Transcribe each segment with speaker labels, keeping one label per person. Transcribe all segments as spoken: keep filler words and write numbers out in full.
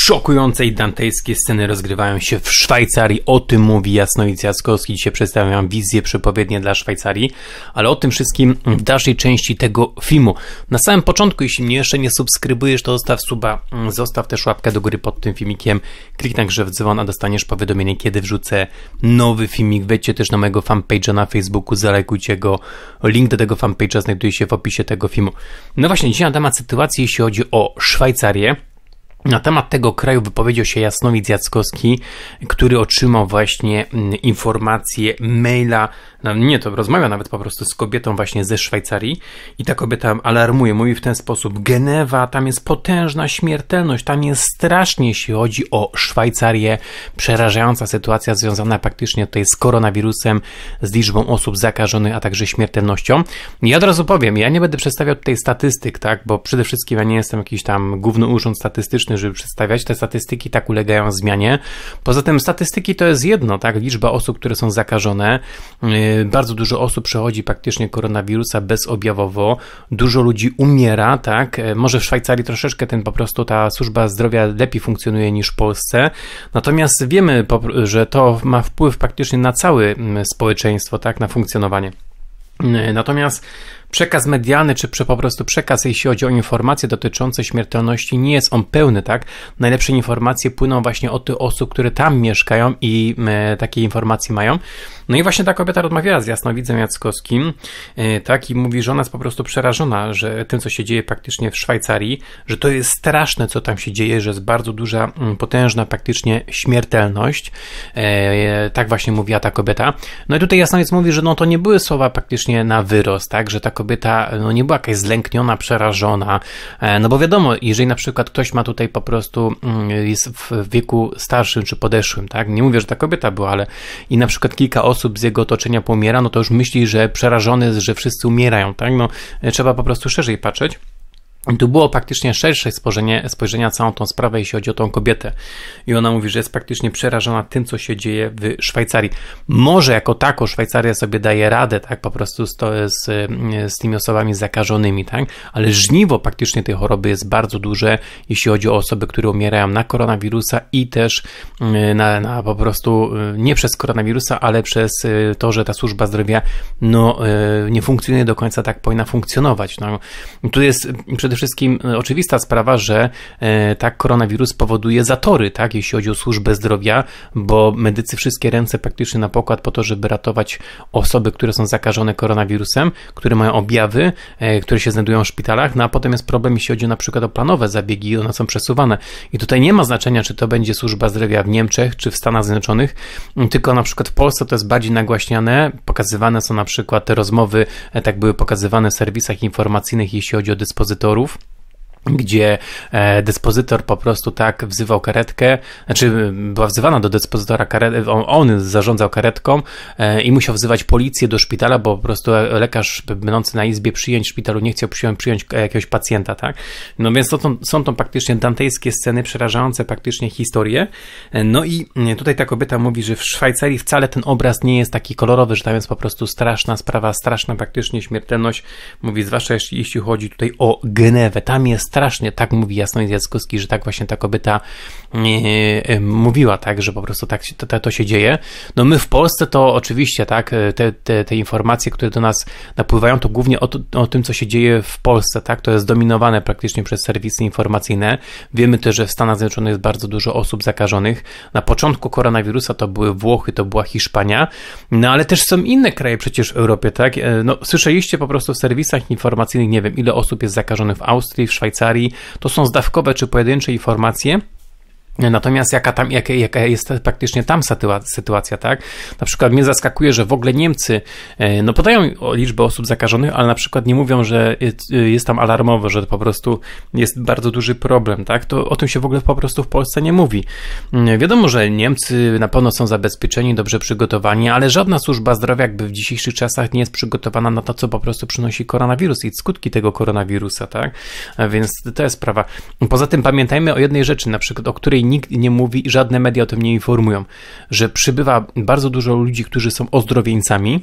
Speaker 1: Szokujące i dantejskie sceny rozgrywają się w Szwajcarii. O tym mówi Jasnowic Jackowski. Dzisiaj przedstawiam wizję przepowiednie dla Szwajcarii, ale o tym wszystkim w dalszej części tego filmu. Na samym początku, jeśli mnie jeszcze nie subskrybujesz, to zostaw suba, zostaw też łapkę do góry pod tym filmikiem, kliknij także w dzwon, a dostaniesz powiadomienie, kiedy wrzucę nowy filmik. Wejdźcie też na mojego fanpage'a na Facebooku, zalajkujcie go. Link do tego fanpage'a znajduje się w opisie tego filmu. No właśnie, dzisiaj na temat sytuacji, jeśli chodzi o Szwajcarię. Na temat tego kraju wypowiedział się Jasnowic Jackowski, który otrzymał właśnie informację, maila, no nie, to rozmawia nawet po prostu z kobietą właśnie ze Szwajcarii i ta kobieta alarmuje, mówi w ten sposób: Genewa, tam jest potężna śmiertelność, tam jest strasznie, jeśli chodzi o Szwajcarię, przerażająca sytuacja związana praktycznie tutaj z koronawirusem, z liczbą osób zakażonych, a także śmiertelnością. Ja od razu powiem, ja nie będę przedstawiał tutaj statystyk, tak, bo przede wszystkim ja nie jestem jakiś tam główny urząd statystyczny, żeby przedstawiać. Te statystyki tak ulegają zmianie. Poza tym statystyki to jest jedno, tak, liczba osób, które są zakażone. Yy, bardzo dużo osób przechodzi praktycznie koronawirusa bezobjawowo. Dużo ludzi umiera, tak. Yy, może w Szwajcarii troszeczkę ten po prostu ta służba zdrowia lepiej funkcjonuje niż w Polsce. Natomiast wiemy, że to ma wpływ praktycznie na całe społeczeństwo, tak, na funkcjonowanie. Yy, natomiast przekaz medialny, czy po prostu przekaz, jeśli chodzi o informacje dotyczące śmiertelności, nie jest on pełny, tak? Najlepsze informacje płyną właśnie od tych osób, które tam mieszkają i e, takie informacje mają. No i właśnie ta kobieta rozmawiała z Jasnowidzem Jackowskim, e, tak? I mówi, że ona jest po prostu przerażona, że tym, co się dzieje praktycznie w Szwajcarii, że to jest straszne, co tam się dzieje, że jest bardzo duża, potężna praktycznie śmiertelność. E, tak właśnie mówiła ta kobieta. No i tutaj Jasnowic mówi, że no to nie były słowa praktycznie na wyrost, tak? Że ta kobieta no, nie była jakaś zlękniona, przerażona, no bo wiadomo, jeżeli na przykład ktoś ma tutaj po prostu, jest w wieku starszym czy podeszłym, tak, nie mówię, że ta kobieta była, ale i na przykład kilka osób z jego otoczenia pomiera, no to już myśli, że przerażony jest, że wszyscy umierają, tak, no trzeba po prostu szerzej patrzeć. I tu było praktycznie szersze spojrzenie, spojrzenie na całą tą sprawę, jeśli chodzi o tą kobietę. I ona mówi, że jest praktycznie przerażona tym, co się dzieje w Szwajcarii. Może jako tako Szwajcaria sobie daje radę, tak, po prostu z, to, z, z tymi osobami zakażonymi, tak, ale żniwo praktycznie tej choroby jest bardzo duże, jeśli chodzi o osoby, które umierają na koronawirusa i też na, na po prostu nie przez koronawirusa, ale przez to, że ta służba zdrowia no, nie funkcjonuje do końca tak powinna funkcjonować. No, tu jest przede Przede wszystkim oczywista sprawa, że e, tak koronawirus powoduje zatory, tak, jeśli chodzi o służbę zdrowia, bo medycy wszystkie ręce praktycznie na pokład po to, żeby ratować osoby, które są zakażone koronawirusem, które mają objawy, e, które się znajdują w szpitalach, no a potem jest problem, jeśli chodzi na przykład o planowe zabiegi, one są przesuwane. I tutaj nie ma znaczenia, czy to będzie służba zdrowia w Niemczech, czy w Stanach Zjednoczonych, tylko na przykład w Polsce to jest bardziej nagłaśniane, pokazywane są na przykład te rozmowy, e, tak były pokazywane w serwisach informacyjnych, jeśli chodzi o dyspozytorów, gdzie e, dyspozytor po prostu tak wzywał karetkę, znaczy była wzywana do dyspozytora karetka, on, on zarządzał karetką e, i musiał wzywać policję do szpitala, bo po prostu lekarz będący na izbie przyjęć w szpitalu nie chciał przyjąć, przyjąć jakiegoś pacjenta, tak? No więc to, to, są to praktycznie dantejskie sceny, przerażające praktycznie historie. No i tutaj ta kobieta mówi, że w Szwajcarii wcale ten obraz nie jest taki kolorowy, że tam jest po prostu straszna sprawa, straszna praktycznie śmiertelność. Mówi, zwłaszcza jeśli, jeśli chodzi tutaj o Genewę, tam jest strasznie, tak mówi Jasnowic Jackowski, że tak właśnie ta kobieta yy, mówiła, tak, że po prostu tak to, to się dzieje. No my w Polsce to oczywiście, tak, te, te, te informacje, które do nas napływają, to głównie o, o tym, co się dzieje w Polsce, tak, to jest dominowane praktycznie przez serwisy informacyjne. Wiemy też, że w Stanach Zjednoczonych jest bardzo dużo osób zakażonych. Na początku koronawirusa to były Włochy, to była Hiszpania, no ale też są inne kraje przecież w Europie, tak, no słyszeliście po prostu w serwisach informacyjnych, nie wiem, ile osób jest zakażonych w Austrii, w Szwajcarii. To są zdawkowe czy pojedyncze informacje. Natomiast jaka tam, jaka, jaka jest praktycznie tam sytuacja, tak? Na przykład mnie zaskakuje, że w ogóle Niemcy no podają liczbę osób zakażonych, ale na przykład nie mówią, że jest tam alarmowo, że po prostu jest bardzo duży problem, tak? To o tym się w ogóle po prostu w Polsce nie mówi. Wiadomo, że Niemcy na pewno są zabezpieczeni, dobrze przygotowani, ale żadna służba zdrowia jakby w dzisiejszych czasach nie jest przygotowana na to, co po prostu przynosi koronawirus i skutki tego koronawirusa, tak? A więc to jest sprawa. Poza tym pamiętajmy o jednej rzeczy, na przykład o której nikt nie mówi i żadne media o tym nie informują, że przybywa bardzo dużo ludzi, którzy są ozdrowieńcami,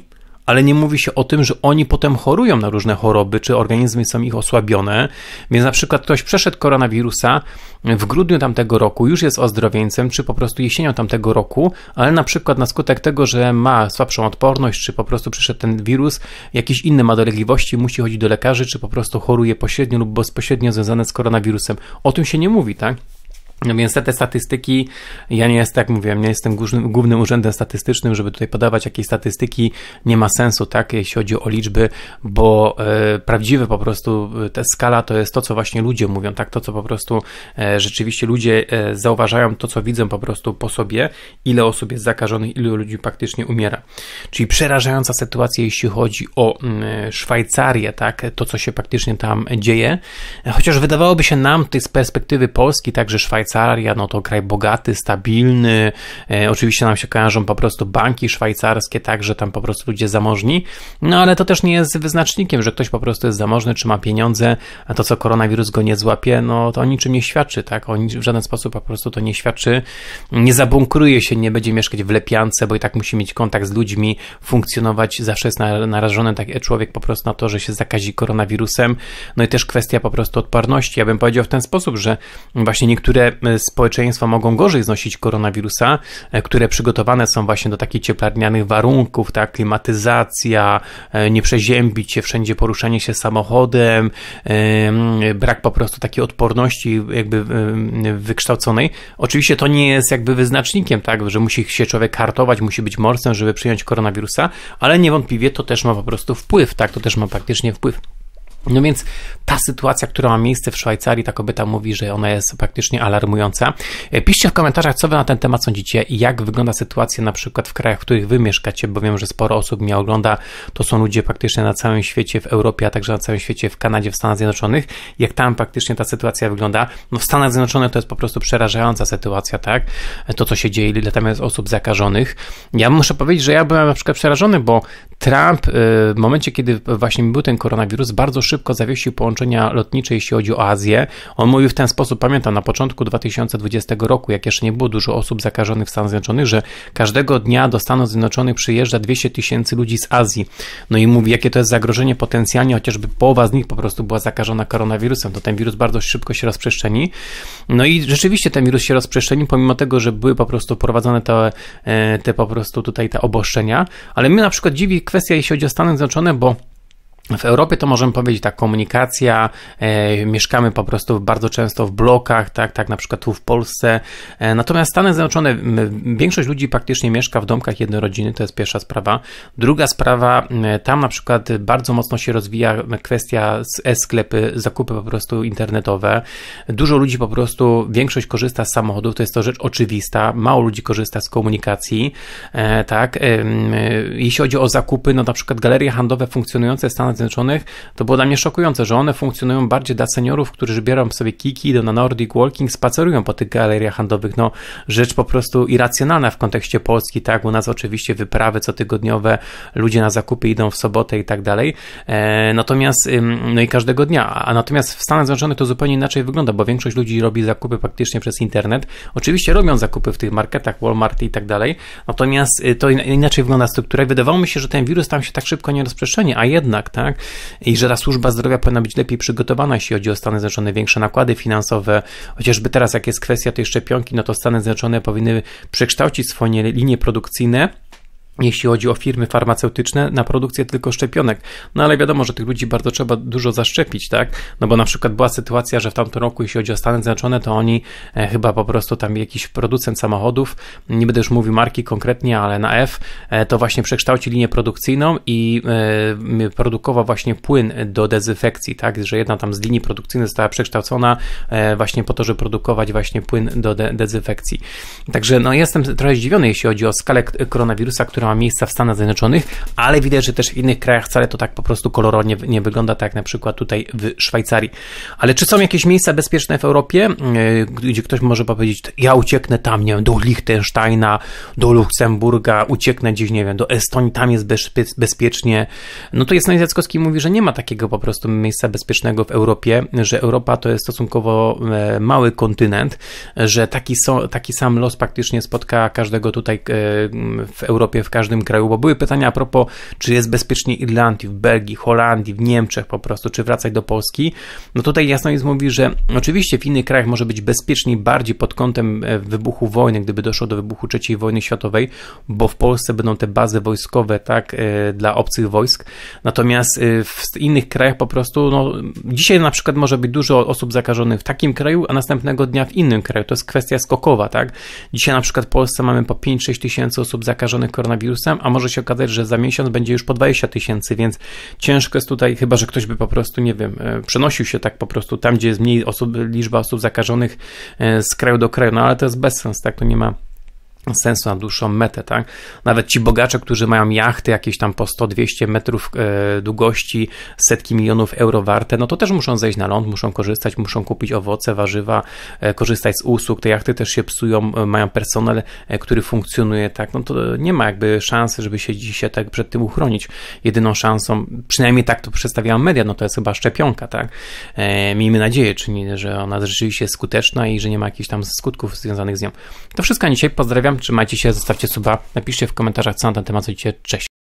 Speaker 1: ale nie mówi się o tym, że oni potem chorują na różne choroby, czy organizmy są ich osłabione, więc na przykład ktoś przeszedł koronawirusa w grudniu tamtego roku, już jest ozdrowieńcem, czy po prostu jesienią tamtego roku, ale na przykład na skutek tego, że ma słabszą odporność, czy po prostu przyszedł ten wirus, jakieś inne ma dolegliwości, musi chodzić do lekarzy, czy po prostu choruje pośrednio lub bezpośrednio związane z koronawirusem. O tym się nie mówi, tak? No więc te statystyki, ja nie jestem, jak mówiłem, nie jestem głównym, głównym urzędem statystycznym, żeby tutaj podawać jakieś statystyki, nie ma sensu, tak, jeśli chodzi o liczby, bo e, prawdziwe po prostu ta skala to jest to, co właśnie ludzie mówią, tak, to, co po prostu e, rzeczywiście ludzie e, zauważają, to, co widzą po prostu po sobie, ile osób jest zakażonych, ilu ludzi praktycznie umiera. Czyli przerażająca sytuacja, jeśli chodzi o e, Szwajcarię, tak, to, co się praktycznie tam dzieje, chociaż wydawałoby się nam tutaj z perspektywy Polski, tak, że Szwajcaria no to kraj bogaty, stabilny, e, oczywiście nam się kojarzą po prostu banki szwajcarskie, tak, że tam po prostu ludzie zamożni, no ale to też nie jest wyznacznikiem, że ktoś po prostu jest zamożny, czy ma pieniądze, a to, co koronawirus go nie złapie, no to o niczym nie świadczy, tak, o nic, w żaden sposób po prostu to nie świadczy, nie zabunkruje się, nie będzie mieszkać w lepiance, bo i tak musi mieć kontakt z ludźmi, funkcjonować, zawsze jest narażony taki człowiek po prostu na to, że się zakazi koronawirusem, no i też kwestia po prostu odporności, ja bym powiedział w ten sposób, że właśnie niektóre społeczeństwa mogą gorzej znosić koronawirusa, które przygotowane są właśnie do takich cieplarnianych warunków, tak, klimatyzacja, nie przeziębić się, wszędzie poruszanie się samochodem, brak po prostu takiej odporności jakby wykształconej. Oczywiście to nie jest jakby wyznacznikiem, tak, że musi się człowiek hartować, musi być morcem, żeby przyjąć koronawirusa, ale niewątpliwie to też ma po prostu wpływ, tak, to też ma praktycznie wpływ. No więc ta sytuacja, która ma miejsce w Szwajcarii, ta kobieta mówi, że ona jest praktycznie alarmująca. Piszcie w komentarzach, co wy na ten temat sądzicie i jak wygląda sytuacja na przykład w krajach, w których wy mieszkacie, bo wiem, że sporo osób mnie ogląda, to są ludzie praktycznie na całym świecie w Europie, a także na całym świecie w Kanadzie, w Stanach Zjednoczonych. Jak tam praktycznie ta sytuacja wygląda? No w Stanach Zjednoczonych to jest po prostu przerażająca sytuacja, tak? To, co się dzieje, ile tam jest osób zakażonych. Ja muszę powiedzieć, że ja byłem na przykład przerażony, bo Trump w momencie, kiedy właśnie był ten koronawirus, bardzo szybko zawiesił połączenia lotnicze, jeśli chodzi o Azję. On mówił w ten sposób, pamiętam, na początku dwa tysiące dwudziestego roku, jak jeszcze nie było dużo osób zakażonych w Stanach Zjednoczonych, że każdego dnia do Stanów Zjednoczonych przyjeżdża dwieście tysięcy ludzi z Azji. No i mówi, jakie to jest zagrożenie potencjalnie, chociażby połowa z nich po prostu była zakażona koronawirusem, to ten wirus bardzo szybko się rozprzestrzeni. No i rzeczywiście ten wirus się rozprzestrzeni, pomimo tego, że były po prostu prowadzone te, te po prostu tutaj te obostrzenia, ale mnie na przykład dziwi kwestia, jeśli chodzi o Stany Zjednoczone, bo w Europie to możemy powiedzieć tak, komunikacja, e, mieszkamy po prostu bardzo często w blokach, tak, tak na przykład tu w Polsce, e, natomiast Stany Zjednoczone, m, większość ludzi praktycznie mieszka w domkach jednorodzinnych, to jest pierwsza sprawa. Druga sprawa, e, tam na przykład bardzo mocno się rozwija kwestia e-sklepy, zakupy po prostu internetowe. Dużo ludzi po prostu, większość korzysta z samochodów, to jest to rzecz oczywista, mało ludzi korzysta z komunikacji, e, tak, e, e, jeśli chodzi o zakupy, no na przykład galerie handlowe funkcjonujące w Stanach Zjednoczonych, to było dla mnie szokujące, że one funkcjonują bardziej dla seniorów, którzy biorą sobie kiki, idą na Nordic Walking, spacerują po tych galeriach handlowych, no rzecz po prostu irracjonalna w kontekście Polski, tak, u nas oczywiście wyprawy cotygodniowe, ludzie na zakupy idą w sobotę i tak dalej, e, natomiast, no i każdego dnia, a natomiast w Stanach Zjednoczonych to zupełnie inaczej wygląda, bo większość ludzi robi zakupy praktycznie przez internet, oczywiście robią zakupy w tych marketach, Walmart i tak dalej, natomiast to inaczej wygląda struktura i wydawało mi się, że ten wirus tam się tak szybko nie rozprzestrzeni, a jednak, tak, i że ta służba zdrowia powinna być lepiej przygotowana, jeśli chodzi o Stany Zjednoczone, większe nakłady finansowe, chociażby teraz jak jest kwestia tej szczepionki, no to Stany Zjednoczone powinny przekształcić swoje linie produkcyjne, jeśli chodzi o firmy farmaceutyczne, na produkcję tylko szczepionek. No ale wiadomo, że tych ludzi bardzo trzeba dużo zaszczepić, tak? No bo na przykład była sytuacja, że w tamtym roku, jeśli chodzi o Stany Zjednoczone, to oni e, chyba po prostu tam jakiś producent samochodów, nie będę już mówił marki konkretnie, ale na F, e, to właśnie przekształcił linię produkcyjną i e, produkował właśnie płyn do dezynfekcji, tak? Że jedna tam z linii produkcyjnych została przekształcona e, właśnie po to, żeby produkować właśnie płyn do de- dezynfekcji. Także no jestem trochę zdziwiony, jeśli chodzi o skalę koronawirusa, która ma miejsca w Stanach Zjednoczonych, ale widać, że też w innych krajach wcale to tak po prostu kolorownie nie wygląda, tak jak na przykład tutaj w Szwajcarii. Ale czy są jakieś miejsca bezpieczne w Europie, gdzie ktoś może powiedzieć, ja ucieknę tam, nie wiem, do Liechtensteina, do Luksemburga, ucieknę gdzieś, nie wiem, do Estonii, tam jest bez, bezpiecznie. No to Jasnowic Jackowski mówi, że nie ma takiego po prostu miejsca bezpiecznego w Europie, że Europa to jest stosunkowo mały kontynent, że taki, so, taki sam los praktycznie spotka każdego tutaj w Europie, w każdym kraju, bo były pytania a propos, czy jest bezpiecznie w Irlandii, w Belgii, Holandii, w Niemczech po prostu, czy wracać do Polski. No tutaj Jasnowic mówi, że oczywiście w innych krajach może być bezpieczniej bardziej pod kątem wybuchu wojny, gdyby doszło do wybuchu trzeciej wojny światowej, bo w Polsce będą te bazy wojskowe, tak, dla obcych wojsk. Natomiast w innych krajach po prostu, no dzisiaj na przykład może być dużo osób zakażonych w takim kraju, a następnego dnia w innym kraju. To jest kwestia skokowa, tak? Dzisiaj na przykład w Polsce mamy po pięć sześć tysięcy osób zakażonych koronawirusem, a może się okazać, że za miesiąc będzie już po dwadzieścia tysięcy, więc ciężko jest tutaj, chyba że ktoś by po prostu, nie wiem, przenosił się tak po prostu tam, gdzie jest mniej osób, liczba osób zakażonych z kraju do kraju, no ale to jest bezsens, tak? To nie ma sensu na dłuższą metę, tak? Nawet ci bogacze, którzy mają jachty jakieś tam po sto dwieście metrów e, długości, setki milionów euro warte, no to też muszą zejść na ląd, muszą korzystać, muszą kupić owoce, warzywa, e, korzystać z usług, te jachty też się psują, e, mają personel, e, który funkcjonuje, tak? No to nie ma jakby szansy, żeby się dzisiaj tak przed tym uchronić. Jedyną szansą, przynajmniej tak to przedstawiają media, no to jest chyba szczepionka, tak? E, miejmy nadzieję, czy nie, że ona rzeczywiście jest skuteczna i że nie ma jakichś tam skutków związanych z nią. To wszystko na dzisiaj, pozdrawiam. Trzymajcie się, zostawcie suba, napiszcie w komentarzach, co na ten temat sądzicie. Cześć.